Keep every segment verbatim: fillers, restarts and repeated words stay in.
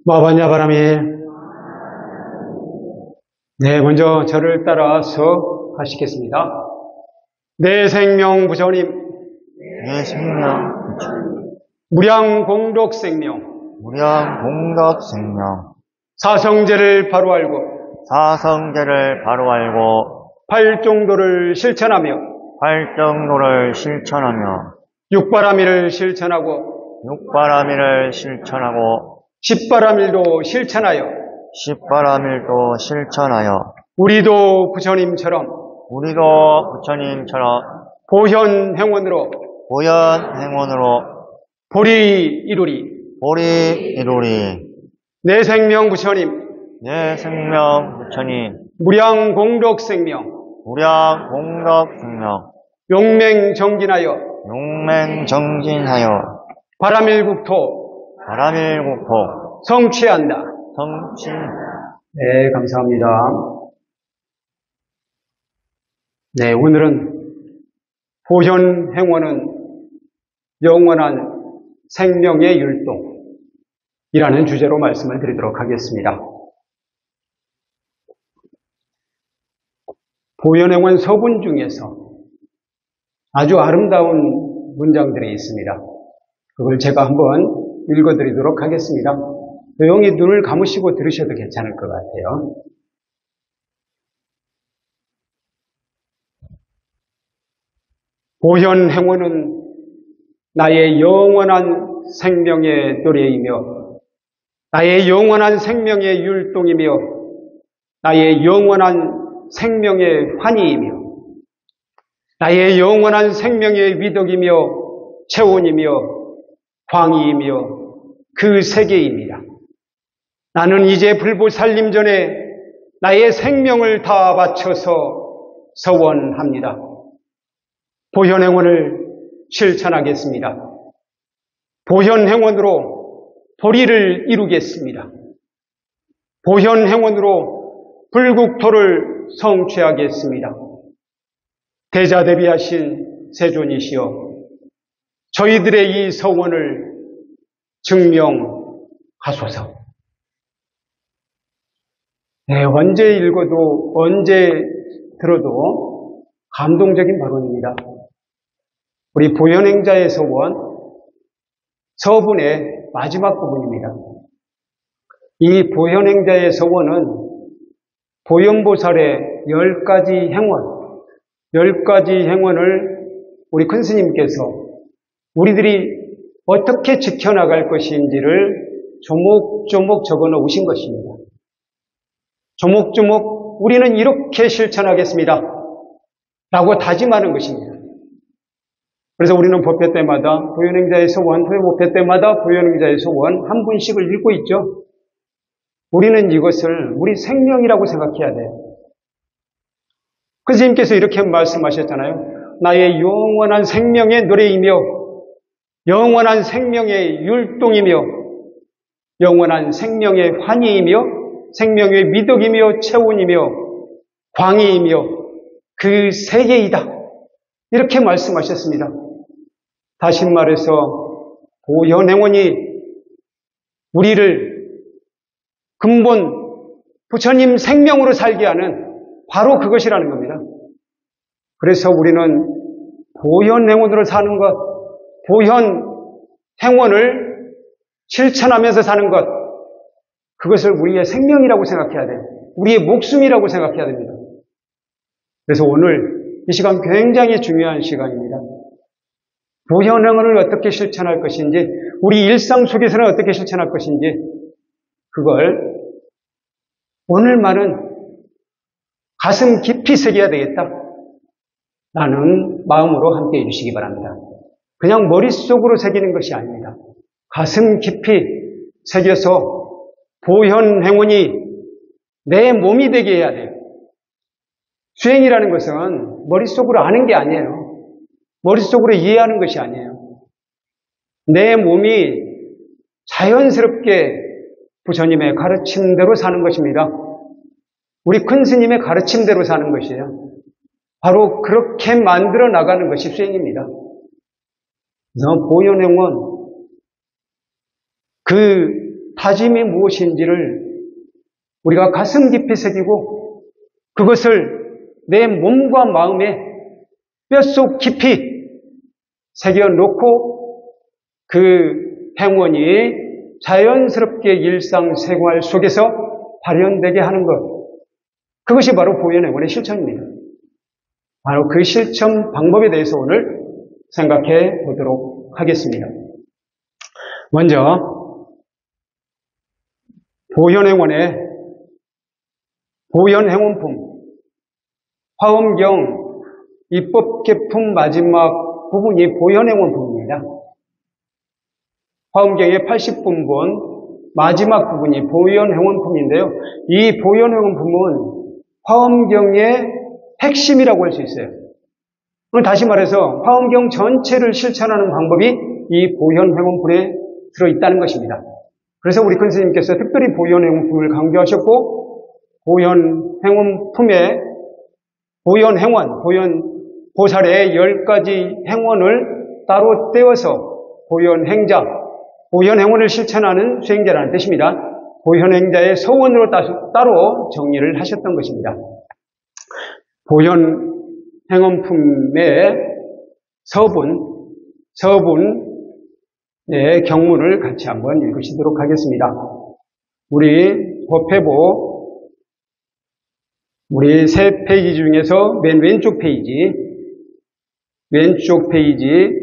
마바냐 바람이. 네, 먼저 저를 따라서 하시겠습니다. 내 생명 부처님, 내 생명 무량 공덕 생명, 무량 공덕 생명 사성제를 바로 알고 사성제를 바로 알고 팔정도를 실천하며 팔정도를 실천하며 육바라밀을 실천하고 육바라밀을 실천하고 십바라밀도 실천하여 십바라밀도 실천하여 우리도 부처님처럼 우리도 부처님처럼 보현행원으로 보현행원으로 보리 이루리. 보리 이루리. 내 생명 부처님, 내 생명 부처님 무량 공덕 생명, 무량 공덕 생명 용맹정진하여 용맹정진하여 바라밀국토 바라밀국토 성취한다. 성취. 네, 감사합니다. 네, 오늘은 보현행원은 영원한 생명의 율동이라는 주제로 말씀을 드리도록 하겠습니다. 보현행원 서문 중에서 아주 아름다운 문장들이 있습니다. 그걸 제가 한번 읽어드리도록 하겠습니다. 조용히 눈을 감으시고 들으셔도 괜찮을 것 같아요. 보현행원은 나의 영원한 생명의 노래이며 나의 영원한 생명의 율동이며 나의 영원한 생명의 환희이며 나의 영원한 생명의 위덕이며 체온이며 광희이며 그 세계입니다. 나는 이제 불보 살림 전에 나의 생명을 다 바쳐서 서원합니다. 보현행원을 실천하겠습니다. 보현행원으로 보리를 이루겠습니다. 보현행원으로 불국토를 성취하겠습니다. 대자대비하신 세존이시여, 저희들의 이 서원을 증명하소서. 네, 언제 읽어도 언제 들어도 감동적인 발언입니다. 우리 보현행자의 서원 서분의 마지막 부분입니다. 이 보현행자의 서원은 보현보살의 열 가지 행원, 열 가지 행원을 우리 큰 스님께서 우리들이 어떻게 지켜나갈 것인지를 조목조목 적어 놓으신 것입니다. 조목조목 우리는 이렇게 실천하겠습니다 라고 다짐하는 것입니다. 그래서 우리는 법회 때마다 보현행자의 소원, 법회 때마다 보현행자의 소원 한 분씩을 읽고 있죠. 우리는 이것을 우리 생명이라고 생각해야 돼요. 그 스님께서 이렇게 말씀하셨잖아요. 나의 영원한 생명의 노래이며 영원한 생명의 율동이며 영원한 생명의 환희이며 생명의 미덕이며 체온이며 광희이며 그 세계이다. 이렇게 말씀하셨습니다. 다시 말해서 보현행원이 우리를 근본 부처님 생명으로 살게 하는 바로 그것이라는 겁니다. 그래서 우리는 보현행원으로 사는 것, 보현행원을 실천하면서 사는 것, 그것을 우리의 생명이라고 생각해야 돼요. 우리의 목숨이라고 생각해야 됩니다. 그래서 오늘 이 시간 굉장히 중요한 시간입니다. 보현행원을 어떻게 실천할 것인지, 우리 일상 속에서는 어떻게 실천할 것인지, 그걸 오늘만은 가슴 깊이 새겨야 되겠다. 라는 마음으로 함께 해주시기 바랍니다. 그냥 머릿속으로 새기는 것이 아닙니다. 가슴 깊이 새겨서 보현행원이 내 몸이 되게 해야 돼요. 수행이라는 것은 머릿속으로 아는 게 아니에요. 머릿속으로 이해하는 것이 아니에요. 내 몸이 자연스럽게 부처님의 가르침대로 사는 것입니다. 우리 큰 스님의 가르침대로 사는 것이에요. 바로 그렇게 만들어 나가는 것이 수행입니다. 그래서 보현행원, 그 다짐이 무엇인지를 우리가 가슴 깊이 새기고 그것을 내 몸과 마음에 뼛속 깊이 새겨놓고 그 행원이 자연스럽게 일상생활 속에서 발현되게 하는 것, 그것이 바로 보현행원의 실천입니다. 바로 그 실천 방법에 대해서 오늘 생각해 보도록 하겠습니다. 먼저 보현행원의 보현행원품, 화엄경 입법개품 마지막 부분이 보현행원품입니다. 화엄경의 팔십 분본 마지막 부분이 보현행원품인데요. 이 보현행원품은 화엄경의 핵심이라고 할 수 있어요. 다시 말해서 화엄경 전체를 실천하는 방법이 이 보현행원품에 들어있다는 것입니다. 그래서 우리 큰 스님께서 특별히 보현행원품을 강조하셨고, 보현행원품의 보현행원, 보현 보살의 열 가지 행원을 따로 떼어서 보현행자, 보현행원을 실천하는 수행자라는 뜻입니다. 보현행자의 서원으로 따로 정리를 하셨던 것입니다. 보현행원품의 서분, 서분의 경문을 같이 한번 읽으시도록 하겠습니다. 우리 법회보 우리 세 페이지 중에서 맨 왼쪽 페이지, 왼쪽 페이지,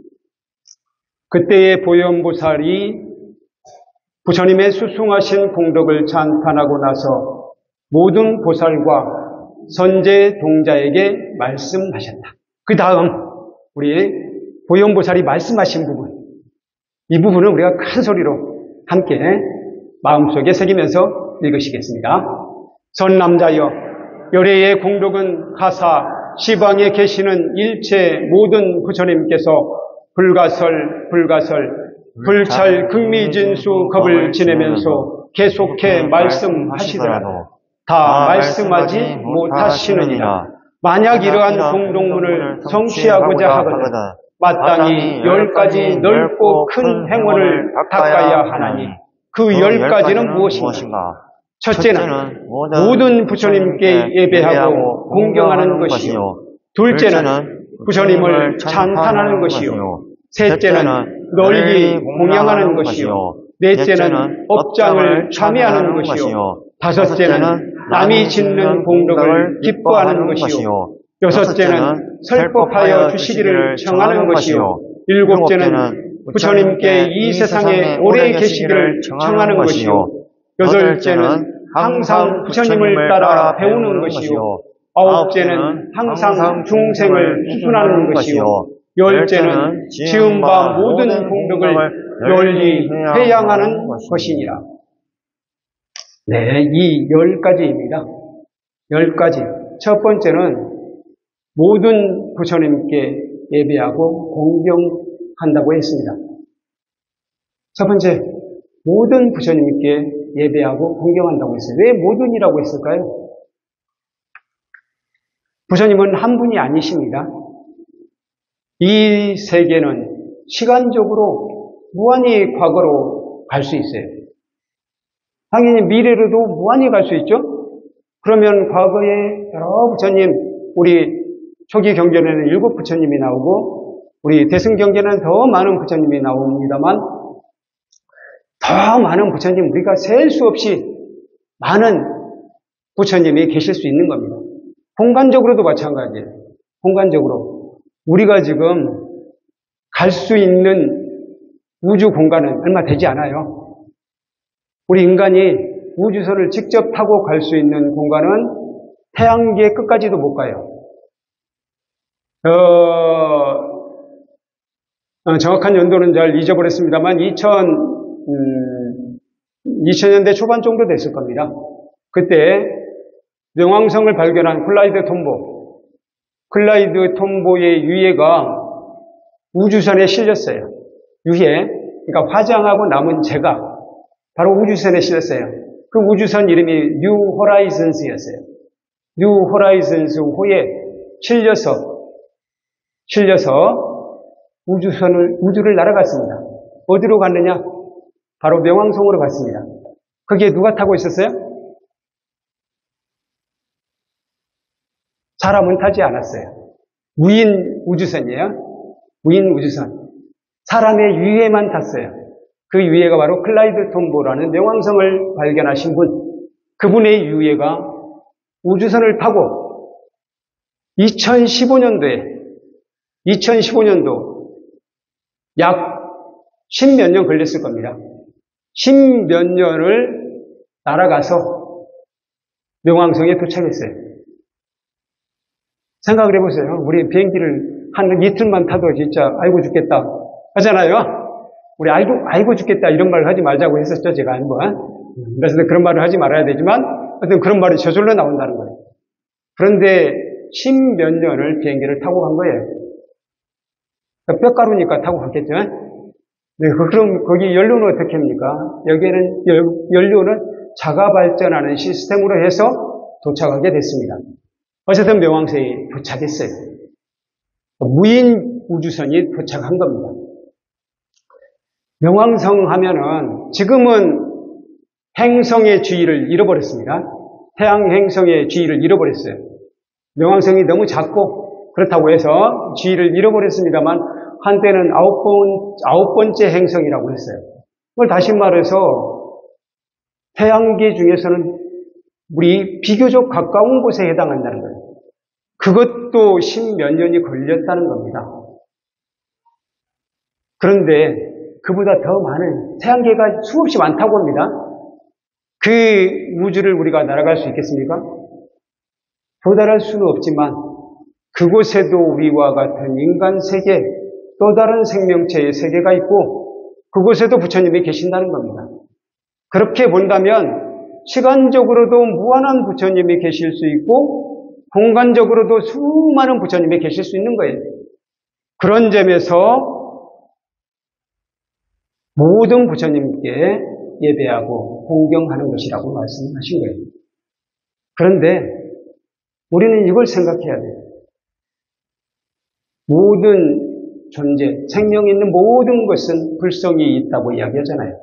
그때의 보현보살이 부처님의 수승하신 공덕을 찬탄하고 나서 모든 보살과 선제 동자에게 말씀하셨다. 그 다음 우리 보현보살이 말씀하신 부분, 이 부분은 우리가 큰 소리로 함께 마음속에 새기면서 읽으시겠습니다. 선남자여, 열애의 공덕은 하사 시방에 계시는 일체 모든 부처님께서 불가설 불가설 불찰 극미진수 겁을 지내면서 계속해 말씀하시더라도 다 말씀하지 못하시느니라. 만약 이러한 공동문을 성취하고자 하거든 마땅히 열 가지 넓고 큰 행원을 닦아야 하나니 그 열 가지는 무엇인가? 첫째는 모든 부처님께 예배하고 공경하는 것이요, 둘째는 부처님을 찬탄하는 것이요, 셋째는 널리 공양하는 것이요, 넷째는 업장을 참여하는 것이요, 다섯째는 남이 짓는 공덕을 기뻐하는 것이요, 여섯째는 설법하여 주시기를 청하는 것이요, 일곱째는 부처님께 이 세상에 오래 계시기를 청하는 것이요, 여덟째는 항상 부처님을 따라 배우는 것이요, 아홉째는 항상 중생을 수순하는 것이요, 열째는 지은 바 모든 공덕을 널리 회양하는 것이니라. 네, 이 열 가지입니다. 열 가지. 첫 번째는 모든 부처님께 예배하고 공경한다고 했습니다. 첫 번째, 모든 부처님께 예배하고 공경한다고 했어요. 왜 모든이라고 했을까요? 부처님은 한 분이 아니십니다. 이 세계는 시간적으로 무한히 과거로 갈 수 있어요. 당연히 미래로도 무한히 갈 수 있죠? 그러면 과거에 여러 부처님, 우리 초기 경전에는 일곱 부처님이 나오고 우리 대승 경전에는 더 많은 부처님이 나옵니다만, 더 많은 부처님, 우리가 셀 수 없이 많은 부처님이 계실 수 있는 겁니다. 공간적으로도 마찬가지예요. 공간적으로 우리가 지금 갈 수 있는 우주 공간은 얼마 되지 않아요. 우리 인간이 우주선을 직접 타고 갈 수 있는 공간은 태양계의 끝까지도 못 가요. 어, 어, 정확한 연도는 잘 잊어버렸습니다만 이천, 음, 이천 년대 초반 정도 됐을 겁니다. 그때 명왕성을 발견한 클라이드 톰보, 클라이드 톰보의 유해가 우주선에 실렸어요. 유해, 그러니까 화장하고 남은 재가 바로 우주선에 실렸어요. 그 우주선 이름이 뉴 호라이즌스였어요. 뉴 호라이즌스 호에 실려서 실려서 우주선을 우주를 날아갔습니다. 어디로 갔느냐? 바로 명왕성으로 갔습니다. 거기에 누가 타고 있었어요? 사람은 타지 않았어요. 무인 우주선이에요. 무인 우주선. 사람의 위에만 탔어요. 그 위에가 바로 클라이드 톰보라는 명왕성을 발견하신 분. 그분의 위에가 우주선을 타고 이천십오 년도에 이천십오 년도 약 십몇 년 걸렸을 겁니다. 십몇 년을 날아가서 명왕성에 도착했어요. 생각을 해보세요. 우리 비행기를 한 이틀만 타도 진짜 아이고 죽겠다 하잖아요. 우리 아이고 아이고 죽겠다 이런 말을 하지 말자고 했었죠. 제가 한번. 그래서 그런 말을 하지 말아야 되지만 어떤 그런 말이 저절로 나온다는 거예요. 그런데 십몇 년을 비행기를 타고 간 거예요. 뼈가루니까 타고 갔겠죠. 네, 그럼 거기 연료는 어떻게 합니까? 여기에는 연료는 자가 발전하는 시스템으로 해서 도착하게 됐습니다. 어쨌든 명왕성에 도착했어요. 무인 우주선이 도착한 겁니다. 명왕성 하면은 지금은 행성의 주위를 잃어버렸습니다. 태양 행성의 주위를 잃어버렸어요. 명왕성이 너무 작고 그렇다고 해서 주위를 잃어버렸습니다만 한때는 아홉 번, 아홉 번째 행성이라고 했어요. 그걸 다시 말해서 태양계 중에서는 우리 비교적 가까운 곳에 해당한다는 거예요. 그것도 십몇 년이 걸렸다는 겁니다. 그런데 그보다 더 많은 태양계가 수없이 많다고 합니다. 그 우주를 우리가 날아갈 수 있겠습니까? 도달할 수는 없지만 그곳에도 우리와 같은 인간 세계, 또 다른 생명체의 세계가 있고 그곳에도 부처님이 계신다는 겁니다. 그렇게 본다면 시간적으로도 무한한 부처님이 계실 수 있고 공간적으로도 수많은 부처님이 계실 수 있는 거예요. 그런 점에서 모든 부처님께 예배하고 공경하는 것이라고 말씀하신 거예요. 그런데 우리는 이걸 생각해야 돼요. 모든 존재, 생명이 있는 모든 것은 불성이 있다고 이야기하잖아요.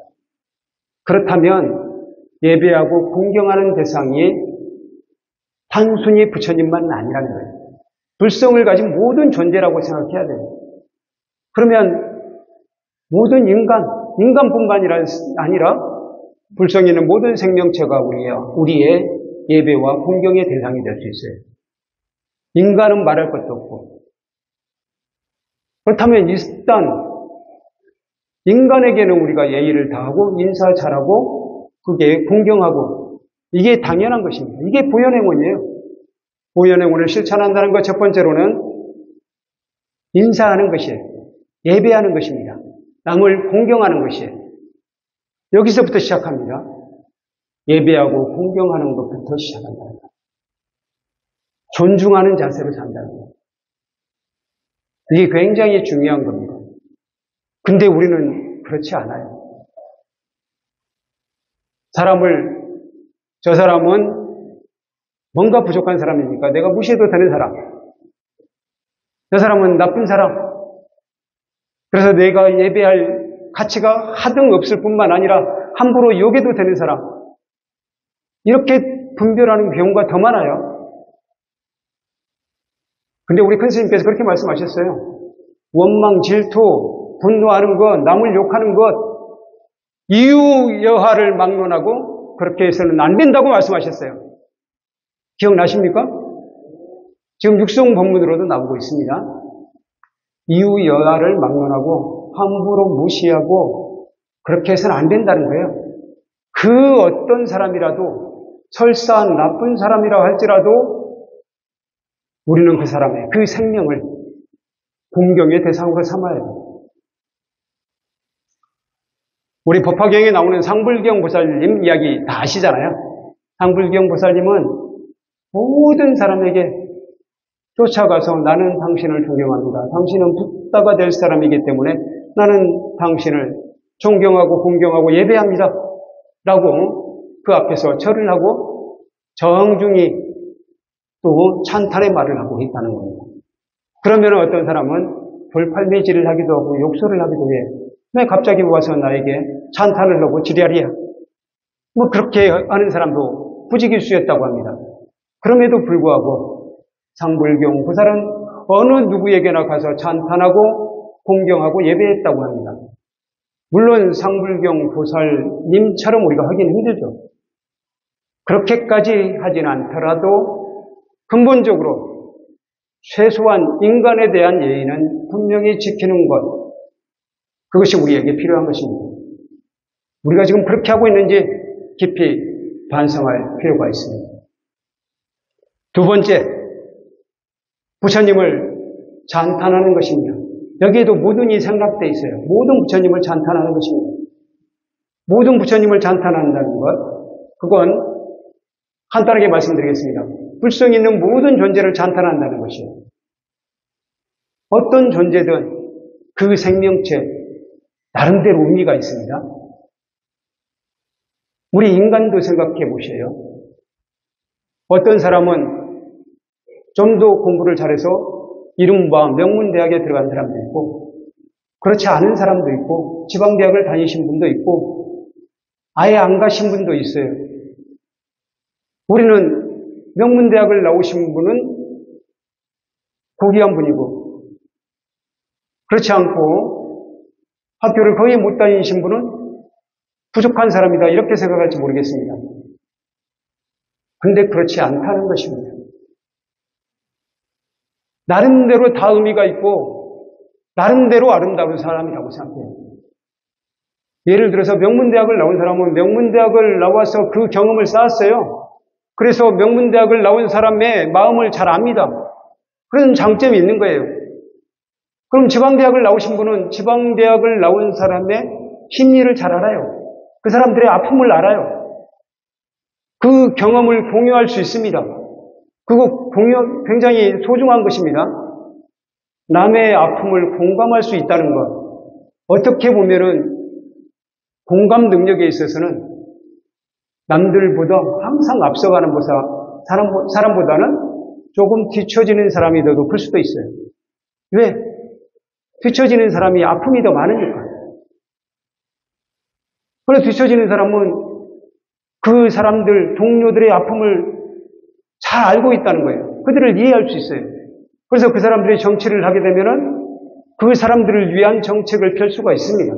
그렇다면 예배하고 공경하는 대상이 단순히 부처님만 아니라는 거예요. 불성을 가진 모든 존재라고 생각해야 돼요. 그러면 모든 인간, 인간뿐만 아니라 불성이 있는 모든 생명체가 우리의 예배와 공경의 대상이 될 수 있어요. 인간은 말할 것도 없고. 그렇다면 일단 인간에게는 우리가 예의를 다하고 인사 잘하고 그게 공경하고 이게 당연한 것입니다. 이게 보현행원이에요. 보현행원을 실천한다는 것 첫 번째로는 인사하는 것이에요. 예배하는 것입니다. 남을 공경하는 것이에요. 여기서부터 시작합니다. 예배하고 공경하는 것부터 시작한다는 거예요. 존중하는 자세로 산다는 거예요. 이게 굉장히 중요한 겁니다. 근데 우리는 그렇지 않아요. 사람을, 저 사람은 뭔가 부족한 사람이니까 내가 무시해도 되는 사람. 저 사람은 나쁜 사람. 그래서 내가 예배할 가치가 하등 없을 뿐만 아니라 함부로 욕해도 되는 사람. 이렇게 분별하는 경우가 더 많아요. 근데 우리 큰 스님께서 그렇게 말씀하셨어요. 원망, 질투, 분노하는 것, 남을 욕하는 것, 이유여하를 막론하고 그렇게 해서는 안 된다고 말씀하셨어요. 기억나십니까? 지금 육성 법문으로도 나오고 있습니다. 이유여하를 막론하고 함부로 무시하고 그렇게 해서는 안 된다는 거예요. 그 어떤 사람이라도 설사 나쁜 사람이라 할지라도 우리는 그 사람의 그 생명을 공경의 대상으로 삼아야 돼요. 우리 법화경에 나오는 상불경 보살님 이야기 다 아시잖아요. 상불경 보살님은 모든 사람에게 쫓아가서 나는 당신을 존경합니다. 당신은 붓다가 될 사람이기 때문에 나는 당신을 존경하고 공경하고 예배합니다. 라고 그 앞에서 절을 하고 정중히 또 찬탄의 말을 하고 있다는 겁니다. 그러면 어떤 사람은 돌팔매질을 하기도 하고 욕설을 하기도 해요. 왜 갑자기 와서 나에게 찬탄을 하고 지랄이야? 뭐 그렇게 하는 사람도 부지기수였다고 합니다. 그럼에도 불구하고 상불경 보살은 어느 누구에게나 가서 찬탄하고 공경하고 예배했다고 합니다. 물론 상불경 보살님처럼 우리가 하기는 힘들죠. 그렇게까지 하진 않더라도 근본적으로 최소한 인간에 대한 예의는 분명히 지키는 것, 그것이 우리에게 필요한 것입니다. 우리가 지금 그렇게 하고 있는지 깊이 반성할 필요가 있습니다. 두 번째, 부처님을 찬탄하는 것입니다. 여기에도 모든이 생략되어 있어요. 모든 부처님을 찬탄하는 것입니다. 모든 부처님을 찬탄한다는 것, 그건 간단하게 말씀드리겠습니다. 불성 있는 모든 존재를 찬탄한다는 것이에요. 어떤 존재든 그 생명체 나름대로 의미가 있습니다. 우리 인간도 생각해 보세요. 어떤 사람은 좀 더 공부를 잘해서 이른바 명문대학에 들어간 사람도 있고, 그렇지 않은 사람도 있고, 지방대학을 다니신 분도 있고, 아예 안 가신 분도 있어요. 우리는 명문대학을 나오신 분은 고귀한 분이고, 그렇지 않고 학교를 거의 못 다니신 분은 부족한 사람이다, 이렇게 생각할지 모르겠습니다. 근데 그렇지 않다는 것입니다. 나름대로 다 의미가 있고 나름대로 아름다운 사람이라고 생각해요. 예를 들어서 명문대학을 나온 사람은 명문대학을 나와서 그 경험을 쌓았어요. 그래서 명문대학을 나온 사람의 마음을 잘 압니다. 그런 장점이 있는 거예요. 그럼 지방대학을 나오신 분은 지방대학을 나온 사람의 심리를 잘 알아요. 그 사람들의 아픔을 알아요. 그 경험을 공유할 수 있습니다. 그거 공유, 굉장히 소중한 것입니다. 남의 아픔을 공감할 수 있다는 것. 어떻게 보면은 공감 능력에 있어서는 남들보다 항상 앞서가는 보사, 사람, 사람보다는 조금 뒤처지는 사람이 더 높을 수도 있어요. 왜? 뒤처지는 사람이 아픔이 더 많으니까. 그래서 뒤처지는 사람은 그 사람들, 동료들의 아픔을 잘 알고 있다는 거예요. 그들을 이해할 수 있어요. 그래서 그 사람들이 정치를 하게 되면은 그 사람들을 위한 정책을 펼 수가 있습니다.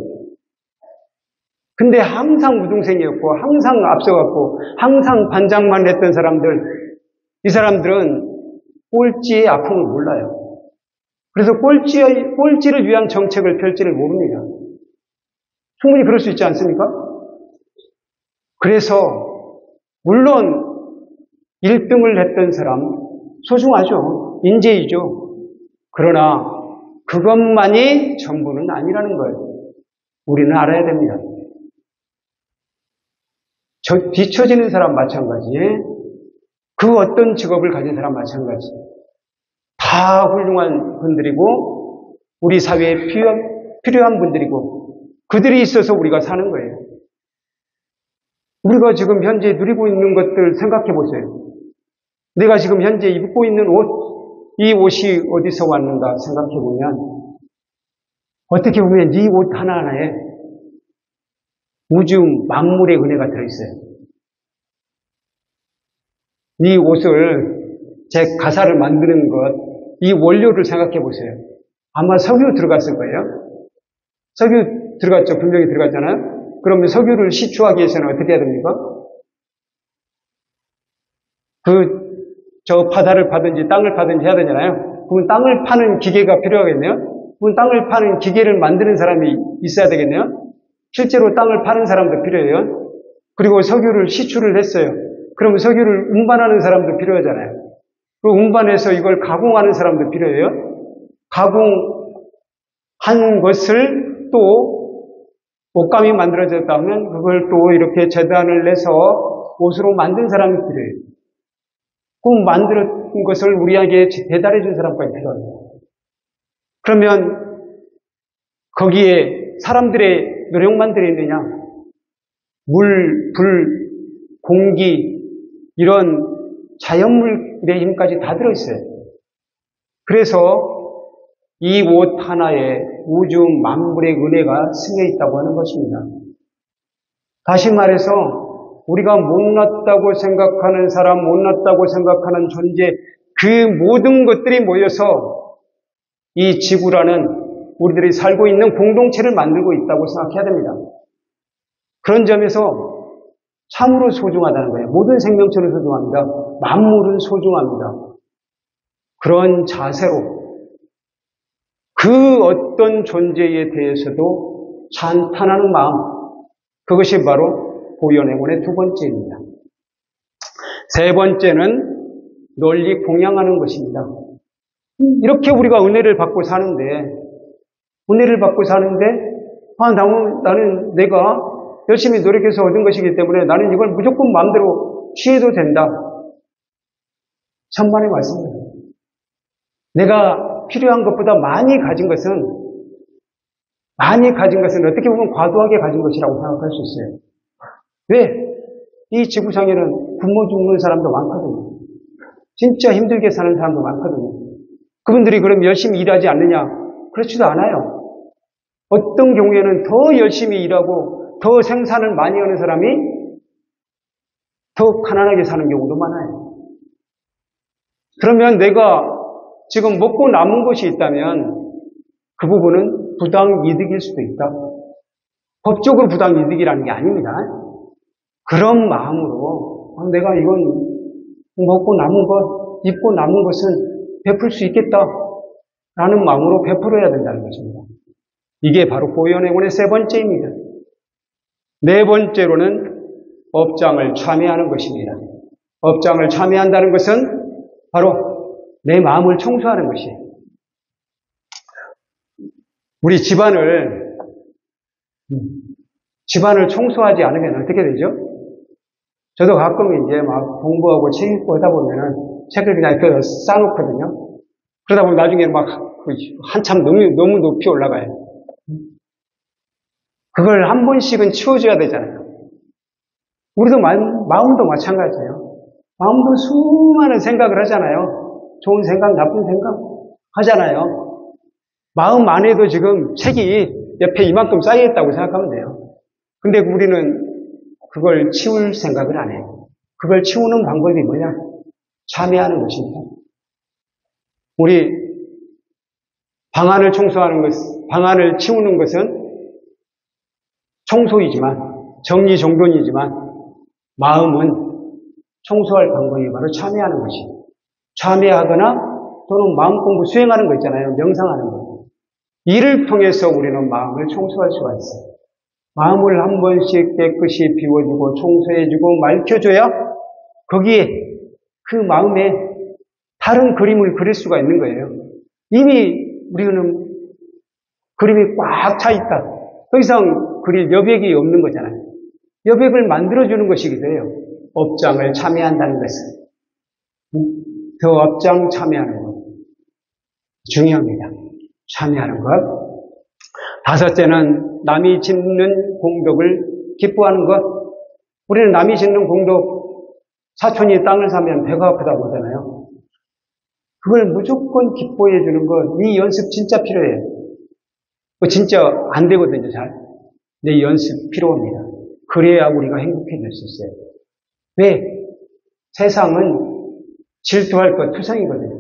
근데 항상 우등생이었고, 항상 앞서갔고, 항상 반장만 했던 사람들, 이 사람들은 꼴찌의 아픔을 몰라요. 그래서 꼴찌, 꼴찌를 위한 정책을 펼지를 모릅니다. 충분히 그럴 수 있지 않습니까? 그래서, 물론, 일 등을 했던 사람, 소중하죠. 인재이죠. 그러나, 그것만이 전부는 아니라는 걸 우리는 알아야 됩니다. 저, 뒤처지는 사람 마찬가지에, 그 어떤 직업을 가진 사람 마찬가지. 다 훌륭한 분들이고, 우리 사회에 필요한, 필요한 분들이고, 그들이 있어서 우리가 사는 거예요. 우리가 지금 현재 누리고 있는 것들 생각해 보세요. 내가 지금 현재 입고 있는 옷, 이 옷이 어디서 왔는가 생각해 보면, 어떻게 보면 이 옷 하나하나에 우주 만물의 은혜가 들어있어요. 이 옷을, 제 가사를 만드는 것, 이 원료를 생각해 보세요. 아마 석유 들어갔을 거예요. 석유 들어갔죠. 분명히 들어갔잖아요. 그러면 석유를 시추하기 위해서는 어떻게 해야 됩니까? 그, 저 바다를 파든지 땅을 파든지 해야 되잖아요. 그럼 땅을 파는 기계가 필요하겠네요. 그럼 땅을 파는 기계를 만드는 사람이 있어야 되겠네요. 실제로 땅을 파는 사람도 필요해요. 그리고 석유를 시추를 했어요. 그럼 석유를 운반하는 사람도 필요하잖아요. 그 운반해서 이걸 가공하는 사람도 필요해요. 가공한 것을 또 옷감이 만들어졌다 하면 그걸 또 이렇게 재단을 내서 옷으로 만든 사람이 필요해요. 그 만들었던 것을 우리에게 배달해 준 사람까지 필요합니다. 그러면 거기에 사람들의 노력만 들어있느냐? 물, 불, 공기 이런 자연물의 힘까지 다 들어있어요. 그래서 이 옷 하나에 우주 만물의 은혜가 스며 있다고 하는 것입니다. 다시 말해서 우리가 못났다고 생각하는 사람, 못났다고 생각하는 존재, 그 모든 것들이 모여서 이 지구라는 우리들이 살고 있는 공동체를 만들고 있다고 생각해야 됩니다. 그런 점에서 참으로 소중하다는 거예요. 모든 생명체는 소중합니다. 만물은 소중합니다. 그런 자세로 그 어떤 존재에 대해서도 찬탄하는 마음, 그것이 바로 보혈행원의 두 번째입니다. 세 번째는 널리 공양하는 것입니다. 이렇게 우리가 은혜를 받고 사는데, 은혜를 받고 사는데, 아, 나는, 나는 내가 열심히 노력해서 얻은 것이기 때문에 나는 이걸 무조건 마음대로 취해도 된다. 천만의 말씀입니다. 내가 필요한 것보다 많이 가진 것은, 많이 가진 것은 어떻게 보면 과도하게 가진 것이라고 생각할 수 있어요. 왜? 이 지구상에는 굶어 죽는 사람도 많거든요. 진짜 힘들게 사는 사람도 많거든요. 그분들이 그럼 열심히 일하지 않느냐? 그렇지도 않아요. 어떤 경우에는 더 열심히 일하고 더 생산을 많이 하는 사람이 더 가난하게 사는 경우도 많아요. 그러면 내가 지금 먹고 남은 것이 있다면 그 부분은 부당 이득일 수도 있다. 법적으로 부당 이득이라는 게 아닙니다. 그런 마음으로 내가 이건 먹고 남은 것, 입고 남은 것은 베풀 수 있겠다라는 마음으로 베풀어야 된다는 것입니다. 이게 바로 보혈행원의 세 번째입니다. 네 번째로는 업장을 참여하는 것입니다. 업장을 참여한다는 것은 바로 내 마음을 청소하는 것이에요. 우리 집안을 집안을 청소하지 않으면 어떻게 되죠? 저도 가끔 이제 막 공부하고 책 읽고 하다 보면은 책을 그냥 그 쌓아놓거든요. 그러다 보면 나중에 막 한참 너무, 너무 높이 올라가요. 그걸 한 번씩은 치워줘야 되잖아요. 우리도 마음, 마음도 마찬가지예요. 마음도 수많은 생각을 하잖아요. 좋은 생각, 나쁜 생각 하잖아요. 마음 안에도 지금 책이 옆에 이만큼 쌓여있다고 생각하면 돼요. 근데 우리는 그걸 치울 생각을 안 해요. 그걸 치우는 방법이 뭐냐? 참여하는 것입니다. 우리 방안을 청소하는 것, 방안을 치우는 것은 청소이지만, 정리정돈이지만, 마음은 청소할 방법이 바로 참여하는 것이에요. 참여하거나 또는 마음 공부 수행하는 거 있잖아요. 명상하는 거. 이를 통해서 우리는 마음을 청소할 수가 있어요. 마음을 한 번씩 깨끗이 비워주고 청소해주고 맑혀줘야 거기에 그 마음에 다른 그림을 그릴 수가 있는 거예요. 이미 우리는 그림이 꽉 차 있다. 더 이상 그릴 여백이 없는 거잖아요. 여백을 만들어주는 것이기도 해요. 업장을 참여한다는 것은. 그 업장 참여하는 것. 중요합니다. 참여하는 것. 다섯째는 남이 짓는 공덕을 기뻐하는 것. 우리는 남이 짓는 공덕, 사촌이 땅을 사면 배가 아프다고 하잖아요. 그걸 무조건 기뻐해 주는 것, 이 연습 진짜 필요해요. 진짜 안 되거든요, 잘. 근데 연습 필요합니다. 그래야 우리가 행복해질 수 있어요. 왜? 세상은 질투할 것 투성이거든요.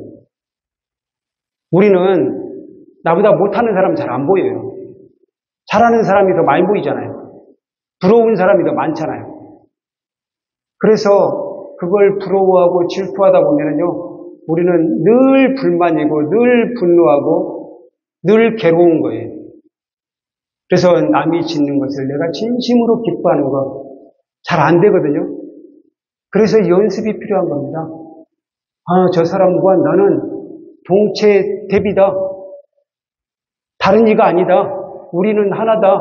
우리는 나보다 못하는 사람 잘 안 보여요. 잘하는 사람이 더 많이 보이잖아요. 부러운 사람이 더 많잖아요. 그래서 그걸 부러워하고 질투하다 보면은요, 우리는 늘 불만이고, 늘 분노하고, 늘 괴로운 거예요. 그래서 남이 짓는 것을 내가 진심으로 기뻐하는 거 잘 안 되거든요. 그래서 연습이 필요한 겁니다. 아, 저 사람과 나는 동체 대비다. 다른 이가 아니다. 우리는 하나다.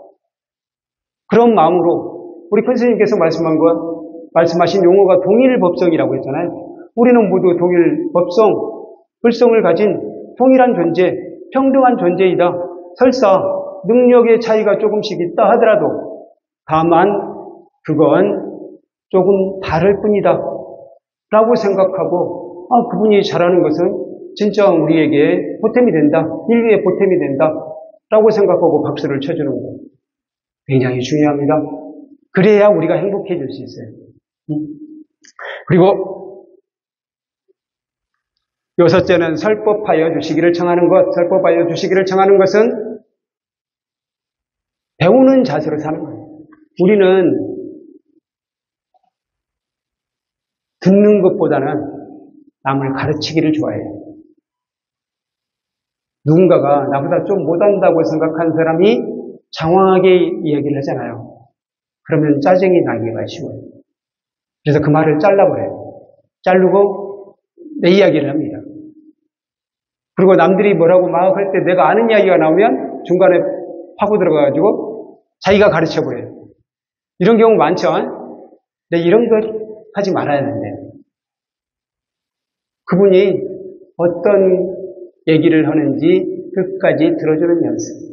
그런 마음으로 우리 큰 스님께서 말씀한 것, 말씀하신 용어가 동일법성이라고 했잖아요. 우리는 모두 동일 법성, 불성을 가진 동일한 존재, 평등한 존재이다. 설사 능력의 차이가 조금씩 있다 하더라도 다만 그건 조금 다를 뿐이다 라고 생각하고 아, 그분이 잘하는 것은 진짜 우리에게 보탬이 된다, 인류의 보탬이 된다 라고 생각하고 박수를 쳐주는 것 굉장히 중요합니다. 그래야 우리가 행복해질 수 있어요. 그리고 여섯째는 설법하여 주시기를 청하는 것. 설법하여 주시기를 청하는 것은 배우는 자세로 사는 거예요. 우리는 듣는 것보다는 남을 가르치기를 좋아해요. 누군가가 나보다 좀 못한다고 생각한 사람이 장황하게 이야기를 하잖아요. 그러면 짜증이 나기가 쉬워요. 그래서 그 말을 잘라버려요. 자르고 내 이야기를 합니다. 그리고 남들이 뭐라고 막 할 때 내가 아는 이야기가 나오면 중간에 파고 들어가가지고 자기가 가르쳐버려요. 이런 경우 많죠? 내 이런 것 하지 말아야 되는데. 그분이 어떤 얘기를 하는지 끝까지 들어주는 연습.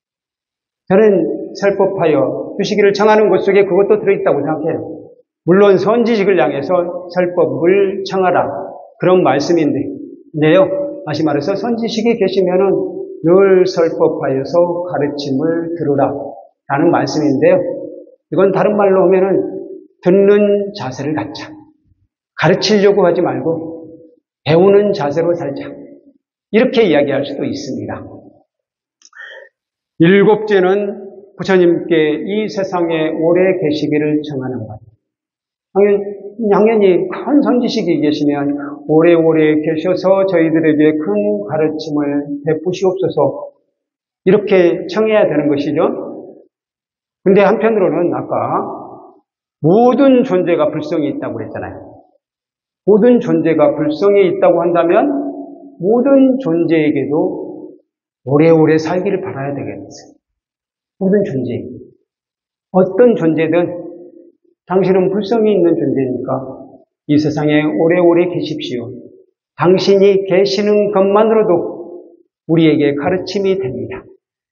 저는 설법하여 주시기를 청하는 것 속에 그것도 들어있다고 생각해요. 물론 선지식을 향해서 설법을 청하라. 그런 말씀인데요. 다시 말해서 선지식이 계시면은 늘 설법하여서 가르침을 들으라. 라는 말씀인데요. 이건 다른 말로 하면은 듣는 자세를 갖자. 가르치려고 하지 말고 배우는 자세로 살자. 이렇게 이야기할 수도 있습니다. 일곱째는 부처님께 이 세상에 오래 계시기를 청하는 것. 당연히 큰 선지식이 계시면 오래오래 계셔서 저희들에게 큰 가르침을 베푸시옵소서 이렇게 청해야 되는 것이죠. 근데 한편으로는 아까 모든 존재가 불성이 있다고 그랬잖아요. 모든 존재가 불성이 있다고 한다면 모든 존재에게도 오래오래 살기를 바라야 되겠어요. 모든 존재. 어떤 존재든 당신은 불성이 있는 존재니까 이 세상에 오래오래 계십시오. 당신이 계시는 것만으로도 우리에게 가르침이 됩니다.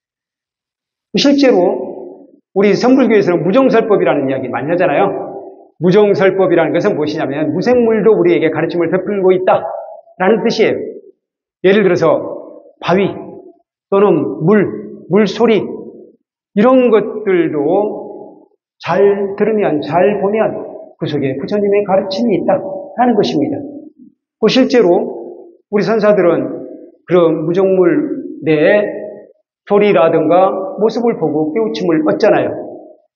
실제로 우리 선불교에서는 무정설법이라는 이야기 많이 하잖아요. 무정설법이라는 것은 무엇이냐면 무생물도 우리에게 가르침을 베풀고 있다라는 뜻이에요. 예를 들어서 바위 또는 물, 물소리 이런 것들도 잘 들으면, 잘 보면 그 속에 부처님의 가르침이 있다라는 것입니다. 그 실제로 우리 선사들은 그런 무정물 내 소리라든가 모습을 보고 깨우침을 얻잖아요.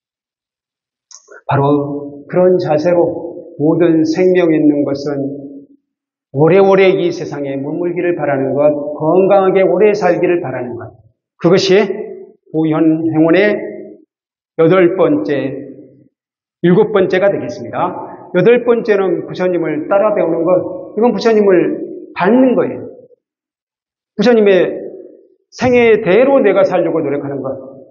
바로 그런 자세로 모든 생명 있는 것은 오래오래 이 세상에 머물기를 바라는 것, 건강하게 오래 살기를 바라는 것. 그것이 보현행원의 여덟 번째, 일곱 번째가 되겠습니다. 여덟 번째는 부처님을 따라 배우는 것. 이건 부처님을 닮는 거예요. 부처님의 생애대로 내가 살려고 노력하는 것.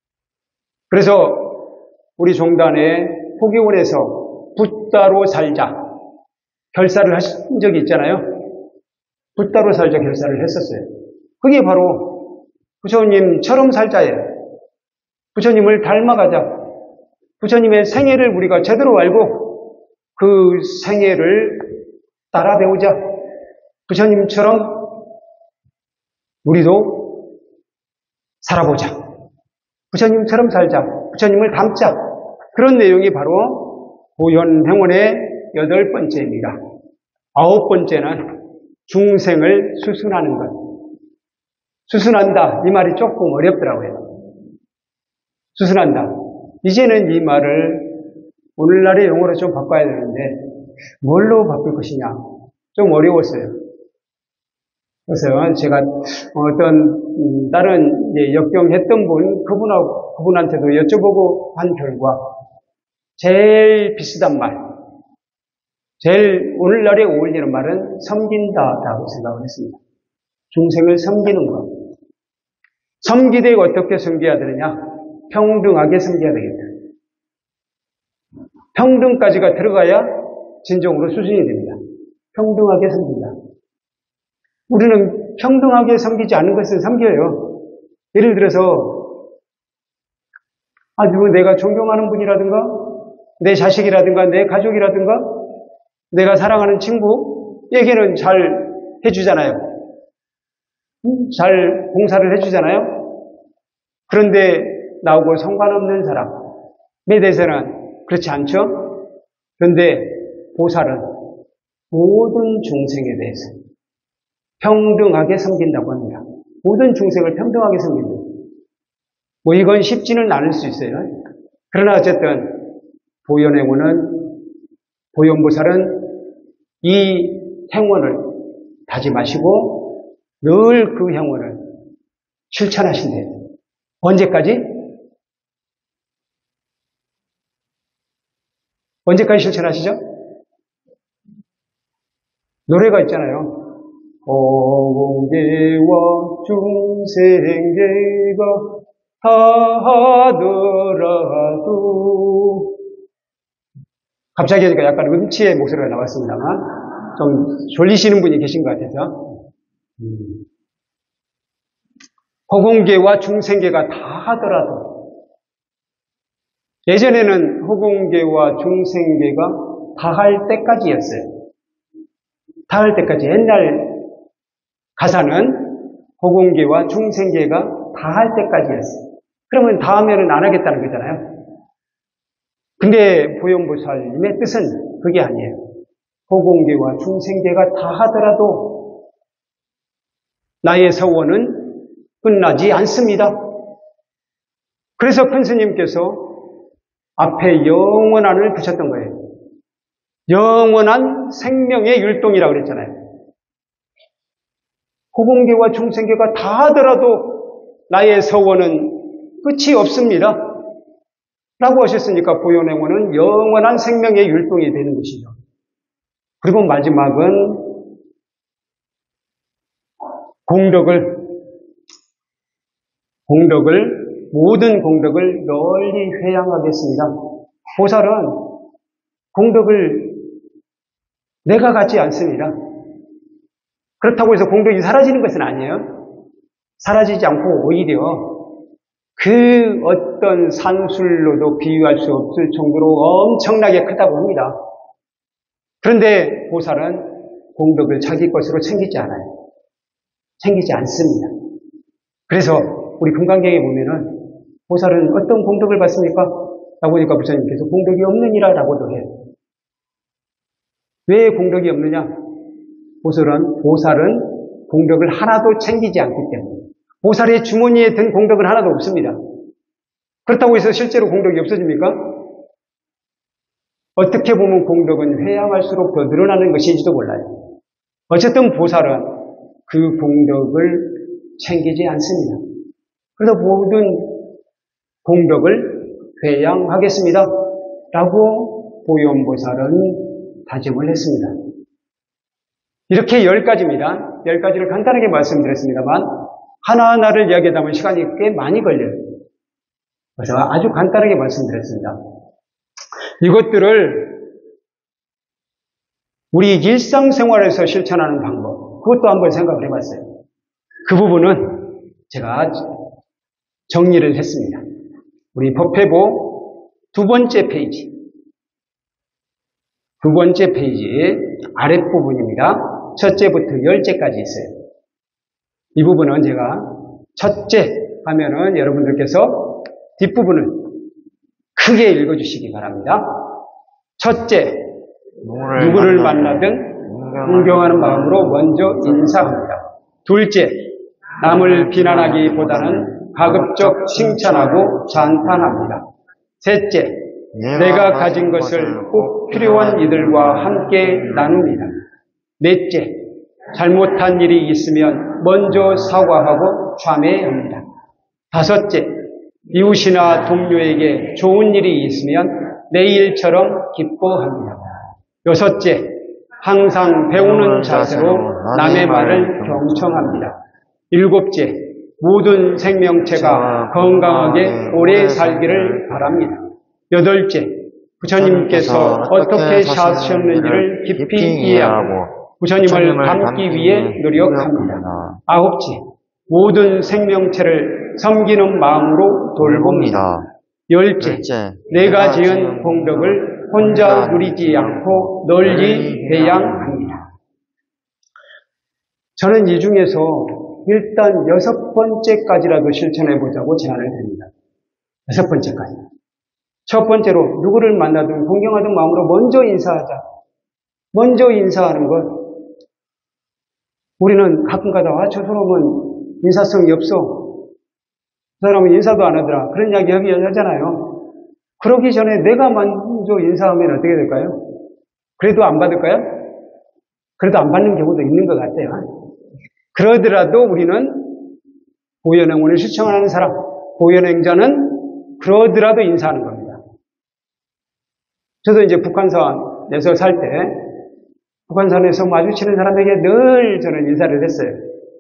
그래서 우리 종단의 포기원에서 붓다로 살자 결사를 하신 적이 있잖아요. 붓다로 살자 결사를 했었어요. 그게 바로 부처님처럼 살자예요. 부처님을 닮아가자. 부처님의 생애를 우리가 제대로 알고 그 생애를 따라 배우자. 부처님처럼 우리도 살아보자. 부처님처럼 살자. 부처님을 닮자. 그런 내용이 바로 보현행원의 여덟 번째입니다. 아홉 번째는 중생을 수순하는 것. 수순한다. 이 말이 조금 어렵더라고요. 수순한다. 이제는 이 말을 오늘날의 용어로 좀 바꿔야 되는데 뭘로 바꿀 것이냐. 좀 어려웠어요. 그래서 제가 어떤 다른 역경했던 분, 그분하고, 그분한테도 여쭤보고 한 결과 제일 비슷한 말, 제일 오늘날에 어울리는 말은 섬긴다라고 생각을 했습니다. 중생을 섬기는 것. 섬기되 어떻게 섬겨야 되느냐? 평등하게 섬겨야 되겠다. 평등까지가 들어가야 진정으로 수준이 됩니다. 평등하게 섬긴다. 우리는 평등하게 섬기지 않는 것을 섬겨요. 예를 들어서 아주 내가 존경하는 분이라든가 내 자식이라든가 내 가족이라든가 내가 사랑하는 친구에게는 잘 해주잖아요. 잘 봉사를 해주잖아요. 그런데 나하고 상관없는 사람에 대해서는 그렇지 않죠? 그런데 보살은 모든 중생에 대해서 평등하게 섬긴다고 합니다. 모든 중생을 평등하게 섬깁니다. 뭐 이건 쉽지는 않을 수 있어요. 그러나 어쨌든 보현행원은 보현보살은 이 행원을 다짐하시고 늘 그 행원을 실천하신대요. 언제까지? 언제까지 실천하시죠? 노래가 있잖아요. 어공계와 중생계가 다하더라도 갑자기 하니까 약간 음치의 목소리가 나왔습니다만 좀 졸리시는 분이 계신 것 같아서 음. 허공계와 중생계가 다 하더라도 예전에는 허공계와 중생계가 다 할 때까지였어요. 다 할 때까지 옛날 가사는 허공계와 중생계가 다 할 때까지였어요. 그러면 다음에는 안 하겠다는 거잖아요. 근데 보현보살님의 뜻은 그게 아니에요. 허공계와 중생계가 다 하더라도 나의 서원은 끝나지 않습니다. 그래서 큰 스님께서 앞에 영원한을 붙였던 거예요. 영원한 생명의 율동이라고 그랬잖아요. 허공계와 중생계가 다 하더라도 나의 서원은 끝이 없습니다. 라고 하셨으니까 보현행원은 영원한 생명의 율동이 되는 것이죠. 그리고 마지막은 공덕을, 공덕을, 모든 공덕을 널리 회양하겠습니다. 보살은 공덕을 내가 갖지 않습니다. 그렇다고 해서 공덕이 사라지는 것은 아니에요. 사라지지 않고 오히려 그 어떤 산술로도 비유할 수 없을 정도로 엄청나게 크다고 합니다. 그런데 보살은 공덕을 자기 것으로 챙기지 않아요. 챙기지 않습니다. 그래서 우리 금강경에 보면은 보살은 어떤 공덕을 받습니까? 라고 하니까 부처님께서 공덕이 없느니라 라고도 해요. 왜 공덕이 없느냐? 보살은, 보살은 공덕을 하나도 챙기지 않기 때문에 보살의 주머니에 든 공덕은 하나도 없습니다. 그렇다고 해서 실제로 공덕이 없어집니까? 어떻게 보면 공덕은 회양할수록 더 늘어나는 것인지도 몰라요. 어쨌든 보살은 그 공덕을 챙기지 않습니다. 그래서 모든 공덕을 회양하겠습니다. 라고 보현보살은 다짐을 했습니다. 이렇게 열 가지입니다. 열 가지를 간단하게 말씀드렸습니다만 하나하나를 이야기하다 보면 시간이 꽤 많이 걸려요. 그래서 아주 간단하게 말씀드렸습니다. 이것들을 우리 일상생활에서 실천하는 방법, 그것도 한번 생각을 해봤어요. 그 부분은 제가 정리를 했습니다. 우리 법회보 두 번째 페이지, 두 번째 페이지 아랫부분입니다. 첫째부터 열째까지 있어요. 이 부분은 제가 첫째 하면은 여러분들께서 뒷부분을 크게 읽어주시기 바랍니다. 첫째, 누구를 만나든 존경하는 마음으로 먼저 인사합니다. 둘째, 남을 비난하기보다는 가급적 칭찬하고讚叹합니다. 셋째, 내가 가진 것을 꼭 필요한 이들과 함께 나눕니다. 넷째, 잘못한 일이 있으면 먼저 사과하고 참회합니다. 다섯째, 이웃이나 동료에게 좋은 일이 있으면 내일처럼 기뻐합니다. 여섯째, 항상 배우는 자세로 남의 말을 경청합니다. 일곱째, 모든 생명체가 건강하게 오래 살기를 바랍니다. 여덟째, 부처님께서 어떻게 사셨는지를 깊이 이해하고 부처님을 닮기 위해 노력합니다. 아홉째, 모든 생명체를 섬기는 마음으로 돌봅니다. 열째, 내가 지은 공덕을 혼자 누리지 않고 널리 회양합니다. 저는 이 중에서 일단 여섯 번째까지라도 실천해 보자고 제안을 드립니다. 여섯 번째까지. 첫 번째로 누구를 만나든 공경하던 마음으로 먼저 인사하자. 먼저 인사하는 것. 우리는 가끔가다 아, 저 사람은 인사성이 없어. 저 사람은 인사도 안 하더라. 그런 이야기 하잖아요. 그러기 전에 내가 먼저 인사하면 어떻게 될까요? 그래도 안 받을까요? 그래도 안 받는 경우도 있는 것 같아요. 그러더라도 우리는 보현행원을 실천하는 사람, 보현행자는 그러더라도 인사하는 겁니다. 저도 이제 북한산에서 살 때 북한산에서 마주치는 사람에게 늘 저는 인사를 했어요.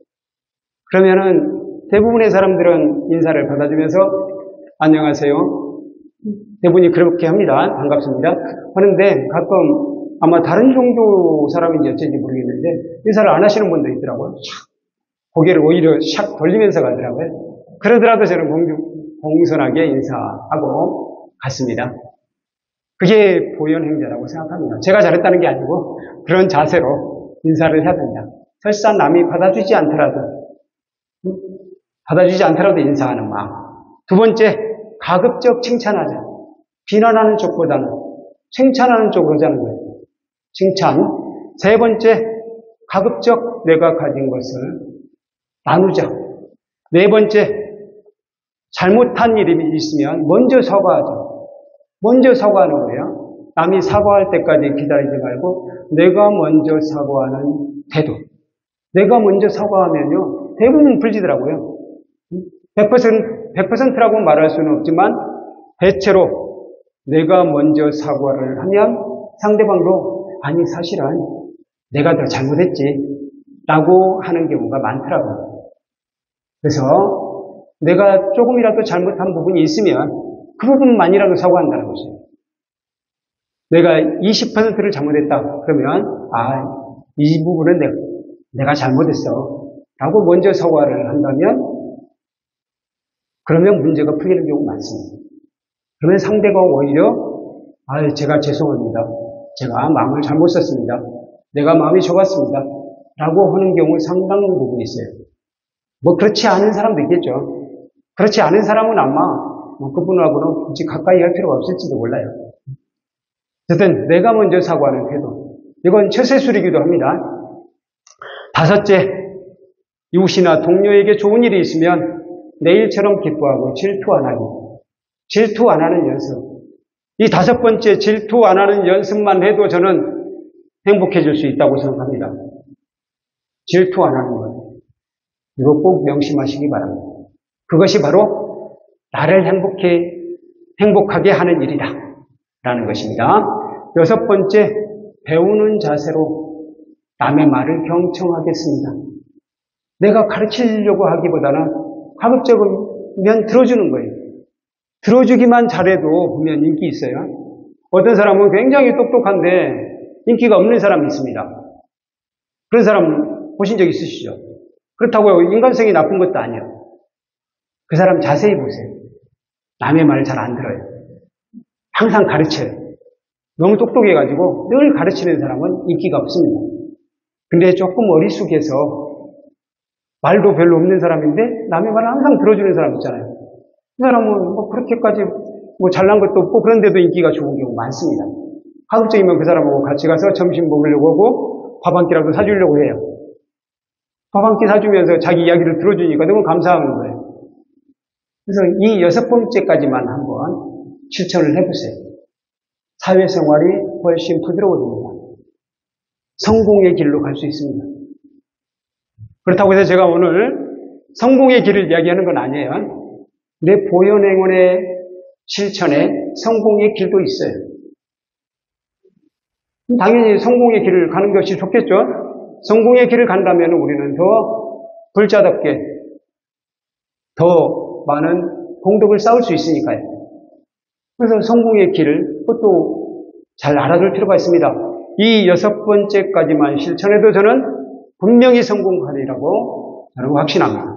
그러면은 대부분의 사람들은 인사를 받아주면서 안녕하세요. 대부분이 그렇게 합니다. 반갑습니다. 하는데 가끔 아마 다른 종교 사람인지 어쩐지 모르겠는데 인사를 안 하시는 분도 있더라고요. 고개를 오히려 샥 돌리면서 가더라고요. 그러더라도 저는 공손하게 인사하고 갔습니다. 그게 보현행자라고 생각합니다. 제가 잘했다는 게 아니고 그런 자세로 인사를 해야 된다. 설사 남이 받아주지 않더라도 받아주지 않더라도 인사하는 마음. 두 번째, 가급적 칭찬하자. 비난하는 쪽보다는 칭찬하는 쪽으로 하자는 거예요. 칭찬. 세 번째, 가급적 내가 가진 것을 나누자. 네 번째, 잘못한 일이 있으면 먼저 사과하자. 먼저 사과하는 거예요. 남이 사과할 때까지 기다리지 말고 내가 먼저 사과하는 태도. 내가 먼저 사과하면요. 대부분 불지더라고요. 백 퍼센트, 백 퍼센트라고 말할 수는 없지만 대체로 내가 먼저 사과를 하면 상대방도 아니 사실은 내가 더 잘못했지 라고 하는 경우가 많더라고요. 그래서 내가 조금이라도 잘못한 부분이 있으면 그 부분만이라도 사과한다는 것이에요. 내가 이십 퍼센트를 잘못했다. 그러면 아, 이 부분은 내가, 내가 잘못했어. 라고 먼저 사과를 한다면 그러면 문제가 풀리는 경우가 많습니다. 그러면 상대가 오히려 아, 제가 죄송합니다. 제가 마음을 잘못 썼습니다. 내가 마음이 좁았습니다. 라고 하는 경우 상당 부분이 있어요. 뭐 그렇지 않은 사람도 있겠죠. 그렇지 않은 사람은 아마 뭐 그분하고는 굳이 가까이 할 필요가 없을지도 몰라요. 어쨌든 내가 먼저 사과하는 태도. 이건 처세술이기도 합니다. 다섯째, 이웃이나 동료에게 좋은 일이 있으면 내일처럼 기뻐하고 질투 안 하기. 질투 안 하는 연습. 이 다섯 번째 질투 안 하는 연습만 해도 저는 행복해질 수 있다고 생각합니다. 질투 안 하는 것. 이거 꼭 명심하시기 바랍니다. 그것이 바로 나를 행복해, 행복하게 하는 일이다. 라는 것입니다. 여섯 번째, 배우는 자세로 남의 말을 경청하겠습니다. 내가 가르치려고 하기보다는 가급적이면 들어주는 거예요. 들어주기만 잘해도 보면 인기 있어요. 어떤 사람은 굉장히 똑똑한데 인기가 없는 사람이 있습니다. 그런 사람 보신 적 있으시죠? 그렇다고 인간성이 나쁜 것도 아니에요. 그 사람 자세히 보세요. 남의 말을 잘 안 들어요. 항상 가르쳐요. 너무 똑똑해가지고 늘 가르치는 사람은 인기가 없습니다. 근데 조금 어리숙해서 말도 별로 없는 사람인데 남의 말을 항상 들어주는 사람 있잖아요. 그 사람은 뭐 그렇게까지 뭐 잘난 것도 없고 그런데도 인기가 좋은 경우 많습니다. 가급적이면 그 사람하고 같이 가서 점심 먹으려고 하고 밥 한 끼라도 사주려고 해요. 밥 한 끼 사주면서 자기 이야기를 들어주니까 너무 감사한 거예요. 그래서 이 여섯 번째까지만 한번 실천을 해보세요. 사회생활이 훨씬 부드러워집니다. 성공의 길로 갈 수 있습니다. 그렇다고 해서 제가 오늘 성공의 길을 이야기하는 건 아니에요. 내 보현행원의 실천에 성공의 길도 있어요. 당연히 성공의 길을 가는 것이 좋겠죠. 성공의 길을 간다면 우리는 더 불자답게 더 많은 공덕을 쌓을 수 있으니까요. 그래서 성공의 길을 그것도 잘 알아둘 필요가 있습니다. 이 여섯 번째까지만 실천해도 저는 분명히 성공하리라고 저는 확신합니다.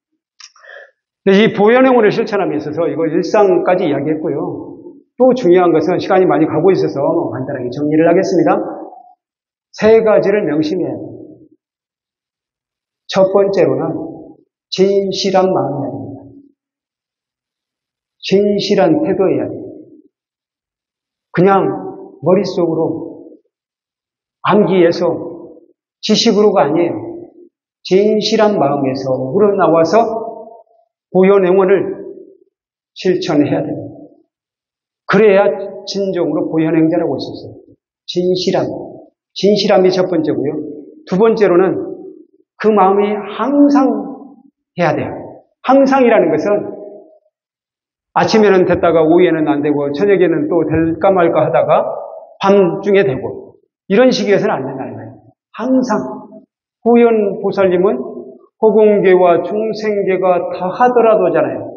이 보현행원을 실천함에 있어서 이거 일상까지 이야기했고요. 또 중요한 것은 시간이 많이 가고 있어서 간단하게 정리를 하겠습니다. 세 가지를 명심해야 합니다. 첫 번째로는 진실한 마음이어야 됩니다. 진실한 태도여야 됩니다. 그냥 머릿속으로 암기해서 지식으로가 아니에요. 진실한 마음에서 우러나와서 보현행원을 실천해야 됩니다. 그래야 진정으로 보현행자라고 할 수 있어요. 진실함. 진실함이 첫 번째고요. 두 번째로는 그 마음이 항상 해야 돼요. 항상이라는 것은 아침에는 됐다가 오후에는 안 되고 저녁에는 또 될까 말까 하다가 밤중에 되고 이런 식이어서는 안 된다는 거예요. 항상 후연 보살님은 호공계와 중생계가 다 하더라도잖아요.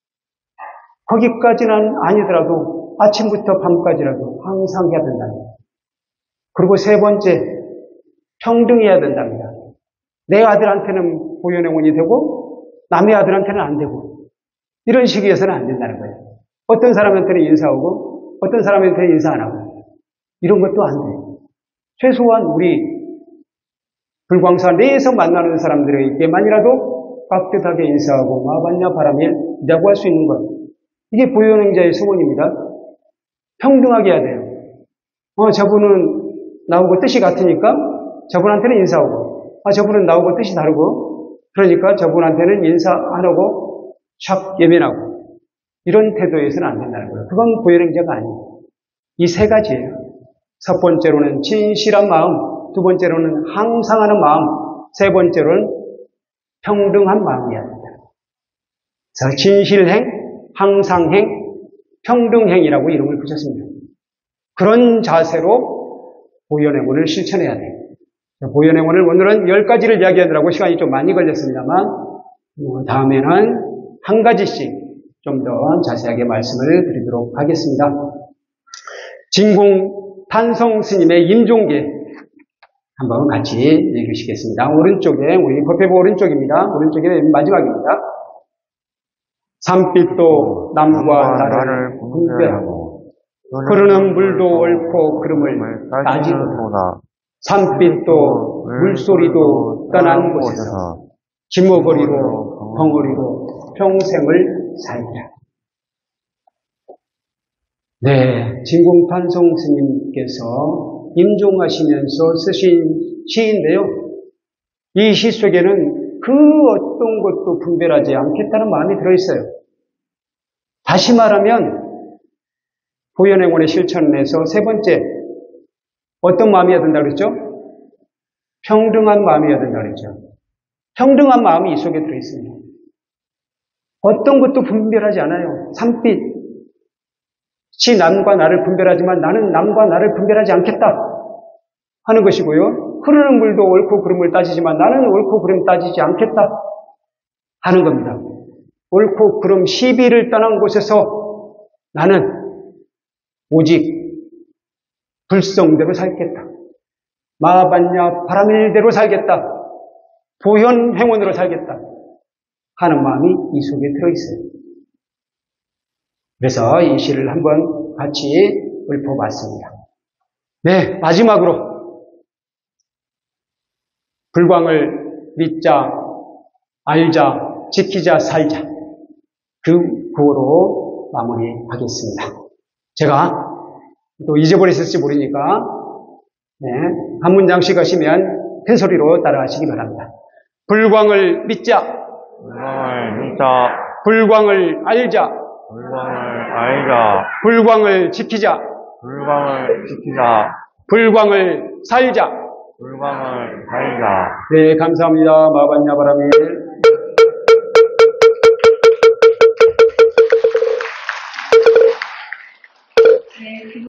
거기까지는 아니더라도 아침부터 밤까지라도 항상 해야 된다는 거예요. 그리고 세 번째, 평등해야 된답니다. 내 아들한테는 보현행원이 되고 남의 아들한테는 안 되고 이런 식이어서는 안 된다는 거예요. 어떤 사람한테는 인사하고 어떤 사람한테는 인사 안 하고 이런 것도 안 돼요. 최소한 우리 불광사 내에서 만나는 사람들에게만이라도 깍듯하게 인사하고 마반야 바람일이라고 할 수 있는 것. 이게 보현행자의 소원입니다. 평등하게 해야 돼요. 어, 저분은 나하고 뜻이 같으니까 저분한테는 인사하고, 아, 저분은 나하고 뜻이 다르고, 그러니까 저분한테는 인사 안 하고 착 예민하고 이런 태도에서는 안 된다는 거예요. 그건 보현행자가 아니에요. 이 세 가지예요. 첫 번째로는 진실한 마음, 두 번째로는 항상하는 마음, 세 번째로는 평등한 마음이어야 된다. 그래서 진실행, 항상행, 평등행이라고 이름을 붙였습니다. 그런 자세로 보현행원을 실천해야 돼요. 보현행원을 오늘은 열 가지를 이야기하느라고 시간이 좀 많이 걸렸습니다만 다음에는 한 가지씩 좀 더 자세하게 말씀을 드리도록 하겠습니다. 진공 탄성 스님의 임종계 한번 같이 읽으시겠습니다. 오른쪽에, 우리 법회부 오른쪽입니다. 오른쪽에 맨 마지막입니다. 산빛도 남과 나를 분배하고 흐르는 물도 옳고 그름을 따지도다. 산빛도 물소리도 떠난 곳에서 지머거리로 벙어리로 평생을 살리라. 네, 진공탄성 스님께서 임종하시면서 쓰신 시인데요. 이 시 속에는 그 어떤 것도 분별하지 않겠다는 마음이 들어있어요. 다시 말하면 보현행원의 실천에서 세 번째 어떤 마음이어야 된다고 그랬죠? 평등한 마음이어야 된다고 그랬죠. 평등한 마음이 이 속에 들어있습니다. 어떤 것도 분별하지 않아요. 산빛이 남과 나를 분별하지만 나는 남과 나를 분별하지 않겠다 하는 것이고요. 흐르는 물도 옳고 그름을 따지지만 나는 옳고 그름 따지지 않겠다 하는 겁니다. 옳고 그름 시비를 떠난 곳에서 나는 오직 불성대로 살겠다. 마반야 바람일대로 살겠다. 보현행원으로 살겠다 하는 마음이 이 속에 들어있어요. 그래서 이 시를 한번 같이 읊어봤습니다. 네, 마지막으로 불광을 믿자, 알자, 지키자, 살자 그 구호로 마무리하겠습니다. 제가 또 잊어버리실지 모르니까 네, 한 문장씩 하시면 큰 소리로 따라하시기 바랍니다. 불광을 믿자, 불광을 믿자, 불광을 알자, 불광을 알자, 불광을 지키자, 불광을 지키자, 불광을 살자. 불광을 살자. 네, 감사합니다. 마반야 바람일